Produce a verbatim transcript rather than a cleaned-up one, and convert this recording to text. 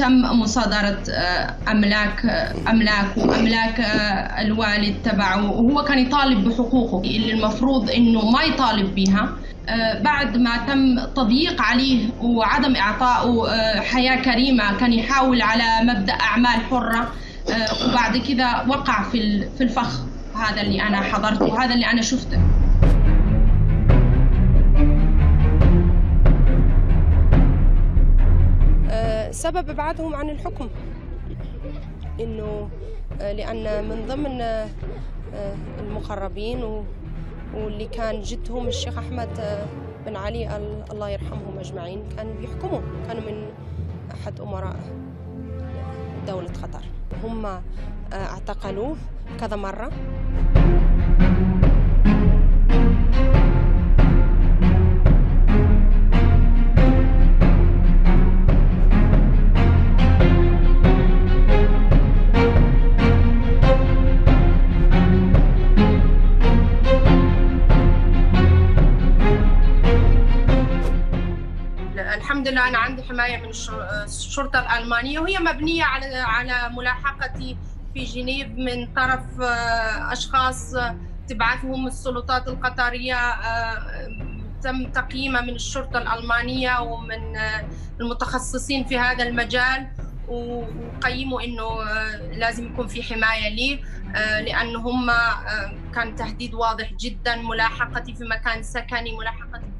تم مصادرة أملاك أملاك وأملاك الوالد تبعه، وهو كان يطالب بحقوقه اللي المفروض إنه ما يطالب بها. بعد ما تم تضييق عليه وعدم إعطائه حياة كريمة، كان يحاول على مبدأ أعمال حرة، وبعد كذا وقع في في الفخ. هذا اللي أنا حضرته وهذا اللي أنا شفته. سبب ابعادهم عن الحكم انه لان من ضمن المقربين واللي كان جدهم الشيخ احمد بن علي الله يرحمهم اجمعين كانوا بيحكموا، كانوا من احد امراء دولة قطر. هم اعتقلوه كذا مرة. الحمد لله أنا عندي حماية من الشرطة الألمانية، وهي مبنية على على ملاحقتي في جنيف من طرف أشخاص تبعثهم السلطات القطرية. تم تقييمها من الشرطة الألمانية ومن المتخصصين في هذا المجال، وقيموا إنه لازم يكون في حماية لي، لأنه هم كان تهديد واضح جدا، ملاحقتي في مكان سكني، ملاحقتي